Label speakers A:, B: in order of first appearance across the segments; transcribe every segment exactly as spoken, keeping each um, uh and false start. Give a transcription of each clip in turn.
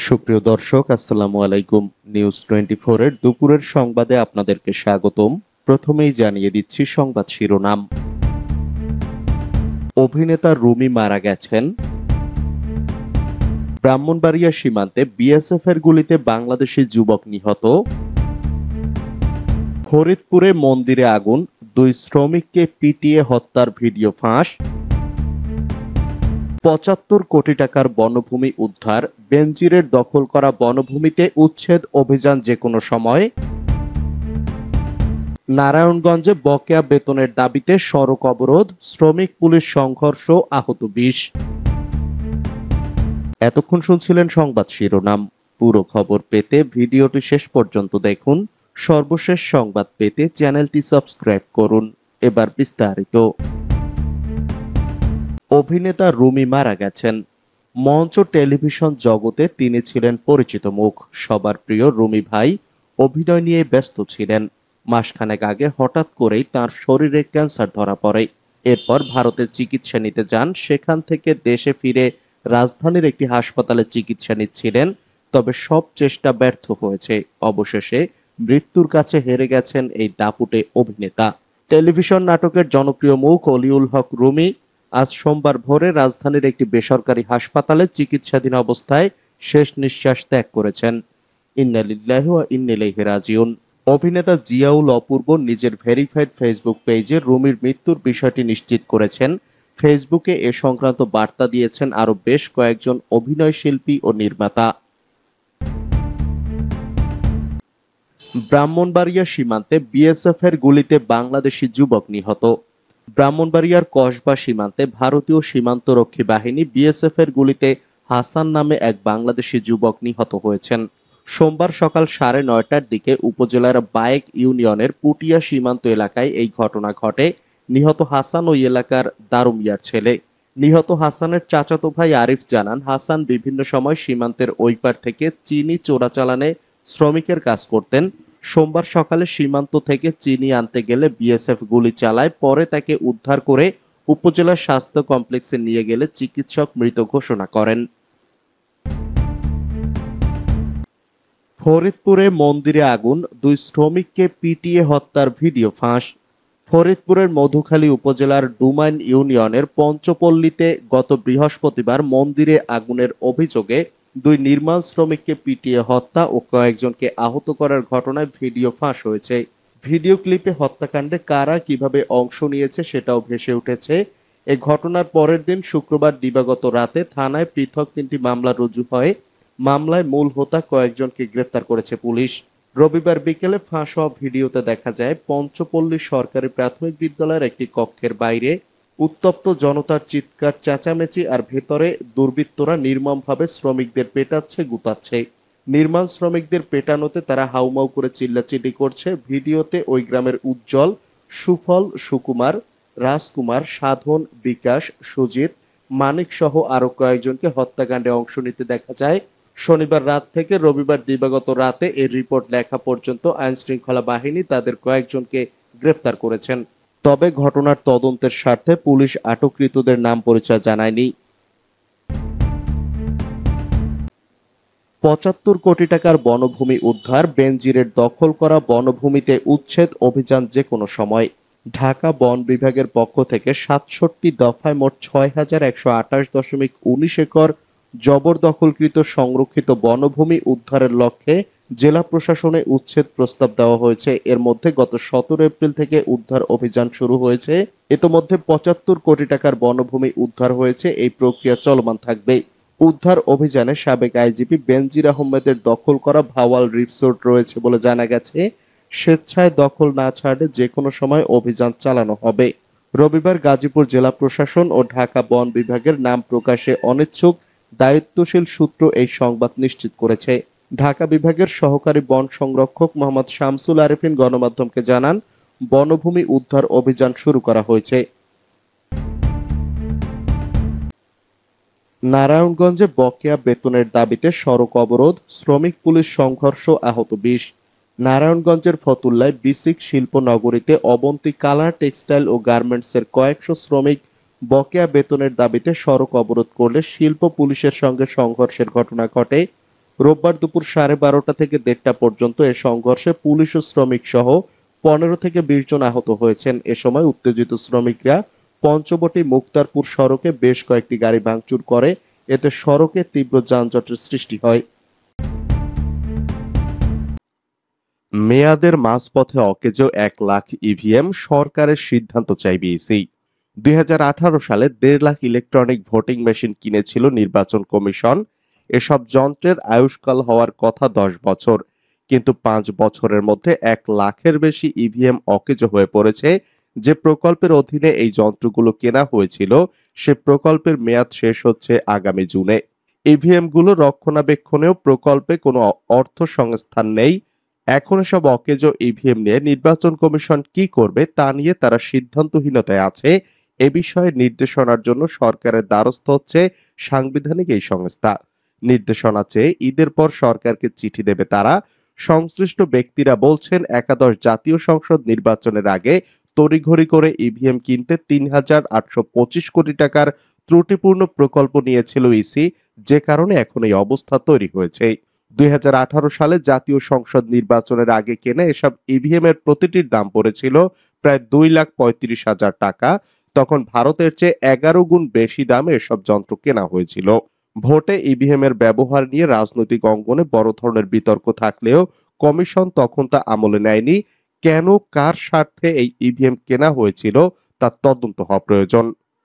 A: সুপ্রিয় দর্শক, আসসালামু আলাইকুম। নিউজ টোয়েন্টি ফোর এর দুপুরের সংবাদে আপনাদেরকে স্বাগতম। প্রথমেই জানিয়ে দিচ্ছি সংবাদ শিরোনাম। অভিনেতা রুমি মারা গেছেন। ব্রাহ্মণবাড়িয়া সীমান্তে বিএসএফ এর গুলিতে বাংলাদেশি যুবক নিহত। ফরিদপুরে মন্দিরে আগুন, দুই শ্রমিককে পিটিয়ে হত্যার ভিডিও ফাঁস। পঁচাত্তর কোটি টাকার বনভূমি উদ্ধার, বেনজিরের দখল করা বনভূমিতে উচ্ছেদ অভিযান যে কোনো সময়। নারায়ণগঞ্জে বকেয়া বেতনের দাবিতে সড়ক অবরোধ, শ্রমিক পুলিশ সংঘর্ষ, আহত বিশ। এতক্ষণ শুনছিলেন সংবাদ শিরোনাম। পুরো খবর পেতে ভিডিওটি শেষ পর্যন্ত দেখুন। সর্বশেষ সংবাদ পেতে চ্যানেলটি সাবস্ক্রাইব করুন। এবার বিস্তারিত। অভিনেতা রুমি মারা গেছেন। মঞ্চ টেলিভিশন জগতে তিনি ছিলেন পরিচিত মুখ। সবার প্রিয় রুমি ভাই অভিনয় নিয়ে ব্যস্ত ছিলেন। মাসখানেক আগে হঠাৎ করেই তার শরীরে ক্যান্সার ধরা পড়ে। এরপর ভারতে চিকিৎসা নিতে যান। সেখান থেকে দেশে ফিরে রাজধানীর একটি হাসপাতালে চিকিৎসা নিচ্ছিলেন। তবে সব চেষ্টা ব্যর্থ হয়েছে। অবশেষে মৃত্যুর কাছে হেরে গেছেন এই দাপুটে অভিনেতা। টেলিভিশন নাটকের জনপ্রিয় মুখ অলিউল হক রুমি আজ সোমবার ভোরে রাজধানীর একটি বেসরকারি হাসপাতালে চিকিৎসাধীন অবস্থায় শেষ নিঃশ্বাস ত্যাগ করেছেন। ইন্না লিল্লাহি ওয়া ইন্না ইলাইহি রাজিউন। অভিনেতা জিয়াউল অপূর্ব নিজের ভেরিফাইড ফেসবুক পেজে রুমির মৃত্যুর বিষয়টি নিশ্চিত করেছেন। ফেসবুকে এ সংক্রান্ত বার্তা দিয়েছেন আরো বেশ কয়েকজন অভিনয় শিল্পী ও নির্মাতা। ব্রাহ্মণবাড়িয়া সীমান্তে বিএসএফ এর গুলিতে বাংলাদেশি যুবক নিহত। ব্রাহ্মণবাড়িয়ার কসবা সীমান্তে ভারতীয় সীমান্তরক্ষী বাহিনী বিএসএফ এর গুলিতে হাসান নামে এক বাংলাদেশি যুবক নিহত হয়েছেন। সোমবার সকাল সাড়ে নয়টার দিকে উপজেলার বায়েক ইউনিয়নের পুটিয়া সীমান্ত এলাকায় এই ঘটনা ঘটে। নিহত হাসান ওই এলাকার দারুমিয়ার ছেলে। নিহত হাসানের চাচাতো ভাই আরিফ জানান, হাসান বিভিন্ন সময় সীমান্তের ওই পার থেকে চিনি চোরাচালানে শ্রমিকের কাজ করতেন। সোমবার সকালে সীমান্ত থেকে চিনি আনতে গেলে বিএসএফ গুলি চালায়। পরে তাকে উদ্ধার করে উপজেলা স্বাস্থ্য কমপ্লেক্সে নিয়ে গেলে চিকিৎসক মৃত ঘোষণা করেন। ফরিদপুরে মন্দিরে আগুন, দুই শ্রমিককে পিটিয়ে হত্যার ভিডিও ফাঁস। ফরিদপুরের মধুখালী উপজেলার ডুমাইন ইউনিয়নের পঞ্চপল্লীতে গত বৃহস্পতিবার মন্দিরে আগুনের অভিযোগে দুই নির্মাণ শ্রমিককে পিটিয়ে হত্যা ও কয়েকজনকে আহত করার ঘটনায় ভিডিও ফাঁস হয়েছে। ভিডিও ক্লিপে হত্যাকাণ্ডে কারা কিভাবে অংশ নিয়েছে সেটাও ভেসে উঠেছে। এ ঘটনার পরের দিন শুক্রবার দিবাগত রাতে থানায় পৃথক তিনটি মামলা রুজু হয়। মামলায় মূল হোতা কয়েকজনকে গ্রেফতার করেছে পুলিশ। রবিবার বিকেলে ফাঁস হওয়া ভিডিওতে দেখা যায় পঞ্চপল্লী সরকারি প্রাথমিক বিদ্যালয়ের একটি কক্ষের বাইরে উত্তপ্ত জনতার চিৎকার, চেঁচামেচি আর ভেতরে দুর্বৃত্তরা নির্মমভাবে শ্রমিকদের পেটাচ্ছে, গুতাচ্ছে। নির্মাণ শ্রমিকদের পেটানোতে তারা হাউমাউ করে চিল্লাচিল্লি করছে। ভিডিওতে ওই গ্রামের উজ্জ্বল, সুফল, সুকুমার, রাজকুমার, সাধন, বিকাশ, সুজিত, মানিক সহ আরো কয়েকজনকে হত্যাকাণ্ডে অংশ নিতে দেখা যায়। শনিবার রাত থেকে রবিবার দিবাগত রাতে এর রিপোর্ট লেখা পর্যন্ত আইন শৃঙ্খলা বাহিনী তাদের কয়েকজনকে গ্রেফতার করেছেন। তবে ঘটনার তদন্তের স্বার্থে পুলিশ আটককৃতদের নাম পরিচয় জানায়নি। পঁচাত্তর কোটি টাকার বনভূমি উদ্ধার, বেনজিরের দখল করা বনভূমিতে উচ্ছেদ অভিযান যে কোনো সময়। ঢাকা বন বিভাগের পক্ষ থেকে সাতষট্টি দফায় মোট ছয় হাজার একশো আঠাশ দশমিক উনিশ একর জবরদখলকৃত সংরক্ষিত বনভূমি উদ্ধারের লক্ষ্যে জেলা প্রশাসনে উচ্ছেদ প্রস্তাব দেওয়া হয়েছে। এর মধ্যে গত সতেরো এপ্রিল থেকে উদ্ধার অভিযান শুরু হয়েছে। ইতোমধ্যে পঁচাত্তর কোটি টাকার বনভূমি উদ্ধার হয়েছে। এই প্রক্রিয়া চলমান থাকবে। উদ্ধার অভিযানে সাবেক আইজিপি বেনজির আহমেদের দখল করা ভাওয়াল রিসোর্ট রয়েছে বলে জানা গেছে। স্বেচ্ছায় দখল না ছাড়লে যে কোনো সময় অভিযান চালানো হবে। রবিবার গাজীপুর জেলা প্রশাসন ও ঢাকা বন বিভাগের নাম প্রকাশে অনিচ্ছুক দায়িত্বশীল সূত্র এই সংবাদ নিশ্চিত করেছে। ঢাকা বিভাগের সহকারী বন সংরক্ষক মোহাম্মদ শামসুল আরেফিন গণমাধ্যমকে জানান, বনভূমি উদ্ধার অভিযান শুরু করা হয়েছে। নারায়ণগঞ্জে বকেয়া বেতনের দাবিতে সড়ক অবরোধ, শ্রমিক পুলিশ সংঘর্ষ, আহত বিশ। নারায়ণগঞ্জের ফতুল্লায় বিসিক শিল্প নগরীতে অবন্তী কালার টেক্সটাইল ও গার্মেন্টসের কয়েকশো শ্রমিক বকেয়া বেতনের দাবিতে সড়ক অবরোধ করলে শিল্প পুলিশের সঙ্গে সংঘর্ষের ঘটনা ঘটে। রোববার দুপুর সাড়ে বারোটা থেকে দেড়টা পর্যন্ত এ সংঘর্ষে পুলিশ ও শ্রমিক সহ পনেরো থেকে বিশ জন আহত হয়েছেন। এ সময় উত্তেজিত শ্রমিকরা পঞ্চবটি মুক্তারপুর সড়কে বেশ কয়েকটি গাড়ি ভাঙচুর করে, এতে সড়কে তীব্র যানজটের সৃষ্টি হয়। মেয়াদের মাঝপথে অকেজো এক লাখ ইভিএম, সরকারের সিদ্ধান্ত চাই বিইসি। দুই হাজার আঠারো সালে দেড় লাখ ইলেকট্রনিক ভোটিং মেশিন কিনেছিল নির্বাচন কমিশন। এসব যন্ত্রের আয়ুষ্কাল হওয়ার কথা দশ বছর, কিন্তু পাঁচ বছরের মধ্যে এক লাখের বেশি ইভিএম অকেজো হয়ে পড়েছে। যে প্রকল্পের অধীনে এই যন্ত্রগুলো কেনা হয়েছিল সে প্রকল্পের মেয়াদ শেষ হচ্ছে আগামী জুনে। ইভিএম গুলো রক্ষণাবেক্ষণেও প্রকল্পে কোনো অর্থ সংস্থান নেই। এখন এসব অকেজো ইভিএম নিয়ে নির্বাচন কমিশন কি করবে তা নিয়ে তারা সিদ্ধান্তহীনতায় আছে। এ বিষয়ে নির্দেশনার জন্য সরকারের দ্বারস্থ হচ্ছে সাংবিধানিক এই সংস্থা। নির্দেশনা চেয়ে ঈদের পর সরকারকে চিঠি দেবে তারা। সংশ্লিষ্ট ব্যক্তিরা বলছেন, একাদশ জাতীয় সংসদ নির্বাচনের আগে তড়িঘড়ি করে ইভিএম কিনতে তিন হাজার আটশো পঁচিশ কোটি টাকার ত্রুটিপূর্ণ প্রকল্প নিয়েছিল ইসি, যে কারণে এখন এই অবস্থা তৈরি হয়েছে। দুই হাজার আঠারো সালে জাতীয় সংসদ নির্বাচনের আগে কেনা এসব ইভিএম এর প্রতিটির দাম পড়েছিল প্রায় দুই লাখ পঁয়ত্রিশ হাজার টাকা। তখন ভারতের চেয়ে এগারো গুণ বেশি দামে এসব যন্ত্র কেনা হয়েছিল। ভোটে ইভিএম এর ব্যবহার নিয়ে রাজনৈতিক অঙ্গনে বড় ধরনের বিতর্ক থাকলেও কমিশন তখন তা আমলে নেয়নি। কেন, কার স্বার্থে এই ইভিএম কেনা হয়েছিল তার তদন্ত হওয়া প্রয়োজন।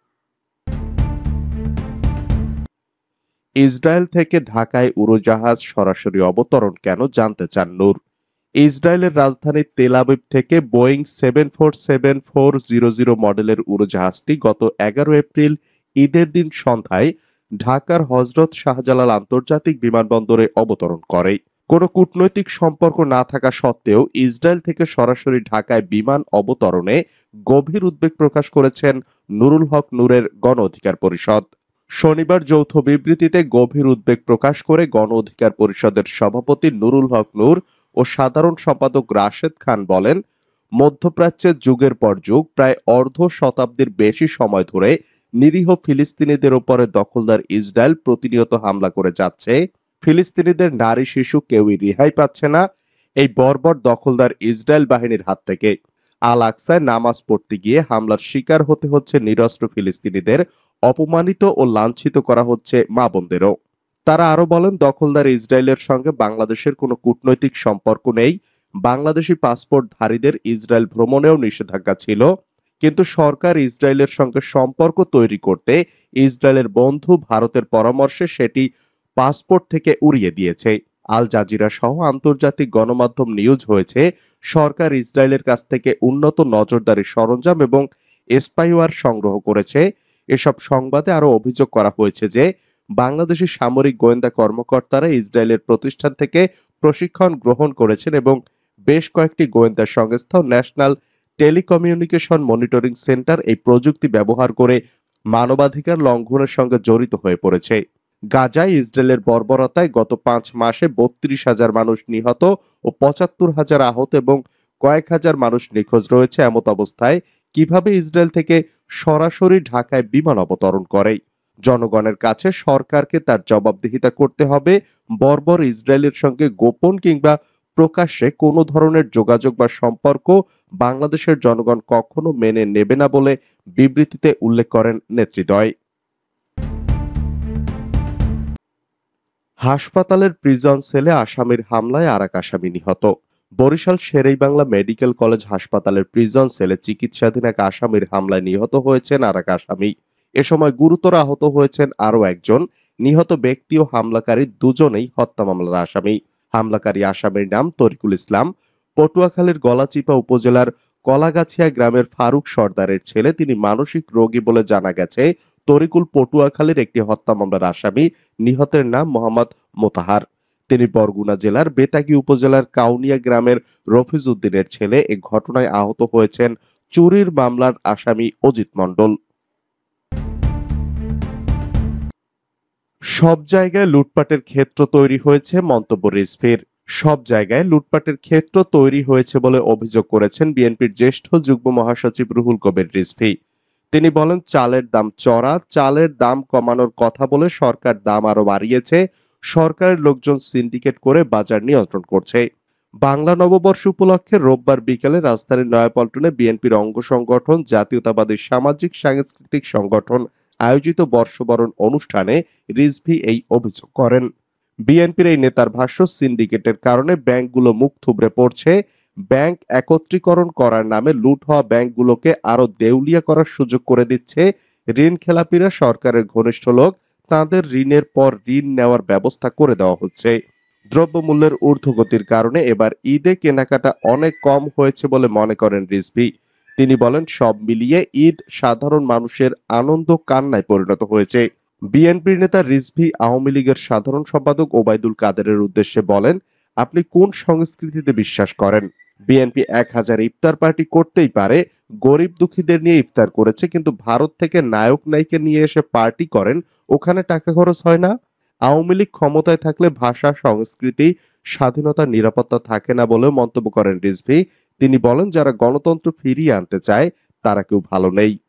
A: ইসরায়েল থেকে ঢাকায় উড়োজাহাজ সরাসরি অবতরণ কেন জানতে চান নূর। ইসরায়েলের রাজধানী তেল আবিব থেকে Boeing seven four seven four zero zero মডেলের উড়োজাহাজটি গত এগারো এপ্রিল ঈদের দিন সন্ধ্যায় ঢাকার হজরত শাহজালাল আন্তর্জাতিক বিমানবন্দরে অবতরণ করে। কোনো কূটনৈতিক সম্পর্ক না থাকা সত্ত্বেও ইসরায়েল থেকে সরাসরি ঢাকায় বিমান অবতরণে গভীর উদ্বেগ প্রকাশ করেছেন নুরুল হক নূরের গণ অধিকার পরিষদ। শনিবার যৌথ বিবৃতিতে গভীর উদ্বেগ প্রকাশ করে গণ অধিকার পরিষদের সভাপতি নুরুল হক নূর ও সাধারণ সম্পাদক রাশেদ খান বলেন, মধ্যপ্রাচ্যের যুগের পর যুগ প্রায় অর্ধ শতাব্দীর বেশি সময় ধরে নিরীহ ফিলিস্তিনিদের উপরে দখলদার ইসরায়েল প্রতিনিয়ত হামলা করে যাচ্ছে। ফিলিস্তিনিদের নারী শিশু কেউই রেহাই পাচ্ছে না এই বর্বর দখলদার ইসরায়েল বাহিনীর হাত থেকে। আল আকসায় নামাজ পড়তে গিয়ে হামলার শিকার হতে হচ্ছে নিরস্ত্র ফিলিস্তিনিদের, অপমানিত ও লাঞ্ছিত করা হচ্ছে মা বোনদেরও। তারা আরো বলেন, দখলদার ইসরায়েলের সঙ্গে বাংলাদেশের কোনো কূটনৈতিক সম্পর্ক নেই। বাংলাদেশি পাসপোর্টধারীদের ইসরায়েল ভ্রমণেও নিষেধাজ্ঞা ছিল, কিন্তু সরকার ইসরায়েলের সঙ্গে সম্পর্ক তৈরি করতে ইসরায়েলের বন্ধু ভারতের পরামর্শে সেটি পাসপোর্ট থেকে উড়িয়ে দিয়েছে। আল জাজিরা সহ আন্তর্জাতিক গণমাধ্যম নিউজ হয়েছে, সরকার ইসরায়েলের কাছ থেকে উন্নত নজরদারি সরঞ্জাম এবং স্পাইওয়্যার সংগ্রহ করেছে। এসব সংবাদে আরো অভিযোগ করা হয়েছে যে বাংলাদেশি সামরিক গোয়েন্দা কর্মকর্তারা ইসরায়েলের প্রতিষ্ঠান থেকে প্রশিক্ষণ গ্রহণ করেছেন এবং বেশ কয়েকটি গোয়েন্দা সংস্থা ন্যাশনাল টেলিকমিউনিকেশন মনিটরিং সেন্টার এই প্রযুক্তি ব্যবহার করে মানবাধিকার লঙ্ঘনের সঙ্গে জড়িত হয়ে পড়েছে। গাজায় ইসরায়েলের বর্বরতায় গত পাঁচ মাসে বত্রিশ হাজার মানুষ নিহত ও পঁচাত্তর হাজার আহত এবং কয়েক হাজার মানুষ নিখোঁজ রয়েছে। এমত অবস্থায় কিভাবে ইসরায়েল থেকে সরাসরি ঢাকায় বিমান অবতরণ করে? জনগণের কাছে সরকারকে তার জবাবদিহিতা করতে হবে। বর্বর ইসরায়েলের সঙ্গে গোপন কিংবা প্রকাশ্যে কোনো ধরনের যোগাযোগ বা সম্পর্ক বাংলাদেশের জনগণ কখনো মেনে নেবে না বলে বিবৃতিতে উল্লেখ করেন নেতৃদ্বয়। হাসপাতালের প্রিজন সেলে আসামির হামলায় আরেক আসামি নিহত। বরিশাল শেরেবাংলা মেডিকেল কলেজ হাসপাতালের প্রিজন সেলে চিকিৎসাধীন এক আসামির হামলায় নিহত হয়েছেন আরেক আসামি। এ সময় গুরুতর আহত হয়েছেন আরও একজন। নিহত ব্যক্তি ও হামলাকারী দুজনেই হত্যা মামলার আসামি। হামলাকারী আসামির নাম তরিকুল ইসলাম, পটুয়াখালীর গলাচিপা উপজেলার কলাগাছিয়া গ্রামের ফারুক সর্দারের ছেলে। তিনি মানসিক রোগী বলে জানা গেছে। তরিকুল পটুয়াখালীর একটি হত্যা মামলার আসামি। নিহতের নাম মোহাম্মদ মোতাহার। তিনি বরগুনা জেলার বেতাগী উপজেলার কাউনিয়া গ্রামের রফিজ উদ্দিনের ছেলে। এ ঘটনায় আহত হয়েছেন চুরির মামলার আসামি অজিত মণ্ডল। সব জায়গায় লুটপাটের ক্ষেত্র তৈরি হয়েছে, মন্তব্য রিজভীর। সব জায়গায় লুটপাটের ক্ষেত্র তৈরি হয়েছে বলে অভিযোগ করেছেন বিএনপির জ্যেষ্ঠ যুগ্ম মহাসচিব রুহুল কবির রিজভী। তিনি বলেন, চালের দাম চড়া, চালের দাম কমানোর কথা বলে সরকার দাম আরো বাড়িয়েছে। সরকারের লোকজন সিন্ডিকেট করে বাজার নিয়ন্ত্রণ করছে। বাংলা নববর্ষ উপলক্ষে রোববার বিকেলে রাজধানীর নয়াপল্টনে বিএনপির অঙ্গ সংগঠন জাতীয়তাবাদী সামাজিক সাংস্কৃতিক সংগঠন আয়োজিত বর্ষবরণ অনুষ্ঠানে রিজভী এই অভিযোগ করেন। বিএনপির এই নেতার ভাষ্য, সিন্ডিকেটের কারণে ব্যাংকগুলো মুখ থুবড়ে পড়ছে। ব্যাংক একত্রীকরণ করার নামে লুট হওয়া ব্যাংকগুলোকে আরো দেউলিয়া করার সুযোগ করে দিচ্ছে। ঋণ খেলাপিরা সরকারের ঘনিষ্ঠ লোক, তাদের ঋণের পর ঋণ নেওয়ার ব্যবস্থা করে দেওয়া হচ্ছে। দ্রব্যমূল্যের ঊর্ধ্বগতির কারণে এবার ঈদে কেনাকাটা অনেক কম হয়েছে বলে মনে করেন রিজভী। তিনি বলেন, সব মিলিয়ে ঈদ সাধারণ মানুষের আনন্দ কান্নায় পরিণত হয়েছে। বিএনপির নেতা রিজভী আওয়ামী লীগের সাধারণ সম্পাদক ওবায়দুল কাদেরের উদ্দেশ্যে বলেন, আপনি কোন সংস্কৃতিতে বিশ্বাস করেন? বিএনপি এক হাজার ইফতার পার্টি করতেই পারে, গরিব দুঃখীদের নিয়ে ইফতার করেছে, কিন্তু ভারত থেকে নায়ক নায়িকা নিয়ে এসে পার্টি করেন, ওখানে টাকা খরচ হয় না? আওয়ামী লীগ ক্ষমতায় থাকলে ভাষা, সংস্কৃতি, স্বাধীনতার নিরাপত্তা থাকে না বলেও মন্তব্য করেন রিজভী। তিনি বলেন, যারা গণতন্ত্র ফিরিয়ে আনতে চায় তারা কেউ ভালো নেই।